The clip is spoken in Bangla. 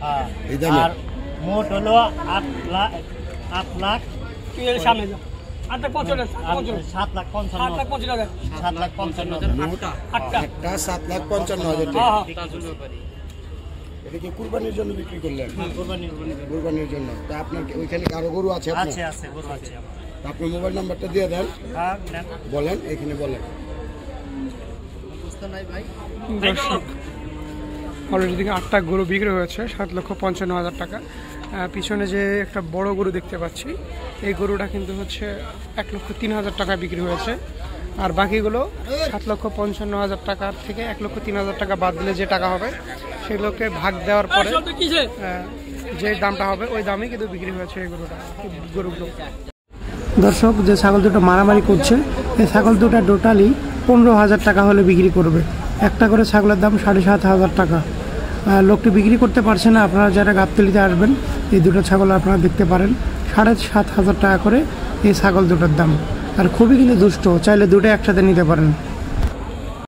এই দামে আর মোট হলো 8 লাখ সামনে যাও 7,55,000 একটা 7,55,000 টাকা। এটা কি কুরবানির জন্য বিক্রি করলেন? কুরবানির জন্য। তা আপনার ওইখানে কারো গরু আছে? আছে গরু আছে। আপনার মোবাইল নাম্বারটা দিয়ে দেন। বলেন, এখানে বলেন। অলরেডি দিকে 8টা গরু বিক্রি হয়েছে 7,55,000 টাকা। পিছনে যে একটা বড় গরু দেখতে পাচ্ছি, এই গরুটা কিন্তু হচ্ছে 1,03,000 টাকা বিক্রি হয়েছে। আর বাকিগুলো 7,55,000 টাকার থেকে 1,03,000 টাকা বাদ দিলে যে টাকা হবে সেগুলোকে ভাগ দেওয়ার পরে যে দামটা হবে ওই দামই কিন্তু বিক্রি হয়েছে এই গরুগুলো। দর্শক, যে ছাগল দুটো মারামারি করছে, এই ছাগল দুটো টোটালি 15,000 টাকা হলে বিক্রি করবে। একটা করে ছাগলের দাম 7,500 টাকা। লোকটি বিক্রি করতে পারছে না। আপনারা যারা গাবতলীতে আসবেন, এই দুটো ছাগল আপনারা দেখতে পারেন। 7,500 টাকা করে এই ছাগল দুটোর দাম। আর খুবই কিন্তু দুষ্ট, চাইলে দুটো একসাথে নিতে পারেন।